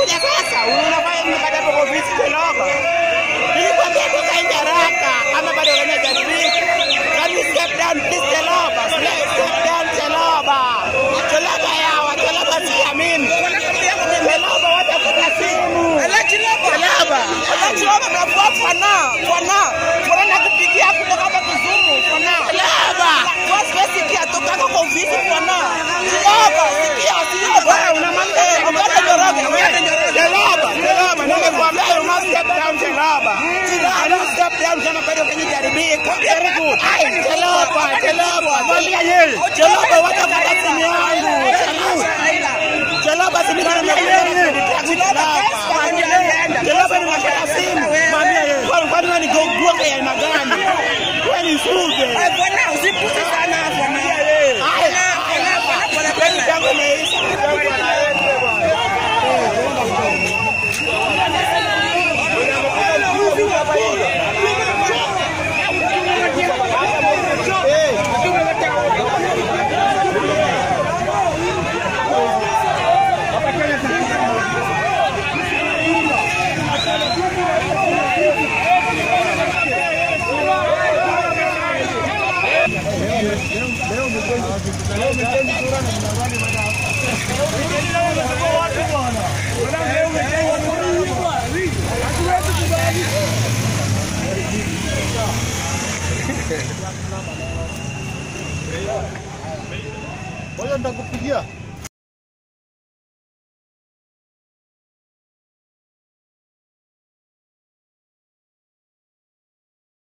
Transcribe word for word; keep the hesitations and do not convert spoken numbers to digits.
Ngoja sasa, unafanya nini baada ya ofisi Chiloba? Nilikwambia toka nje haraka kama bado unajaribika. Can you step down please Chiloba? Step down Chiloba. Chiloba yawa, Chiloba si mimi. Chiloba watafuta simu. Ala Chiloba. Chiloba. Ala Chiloba mnafuata fana. Fana. Fana nakupigia kutoka hapa Kisumu. Fana. Chiloba. Kwa sababu kia toka kwa ofisi fana. Chiloba, sikia Chiloba. Una mambo. Ongea Chiloba. Chiloba. Chiloba. Nimekuambia you must step down Chiloba. Chiloba step down kama bado unajaribika. Very good. Chiloba, Chiloba. Mwambia yeye. Chiloba watafuta simu yangu. Chiloba simu yangu. Chiloba ni mashaka simu. Mwambia yeye. Kwa nini ni gogua ya aina gani? Wewe ni suge. Bwana usipute sana bwana. Haya. Bwana bwana tangu imeisha. Ngoja nitakupigia.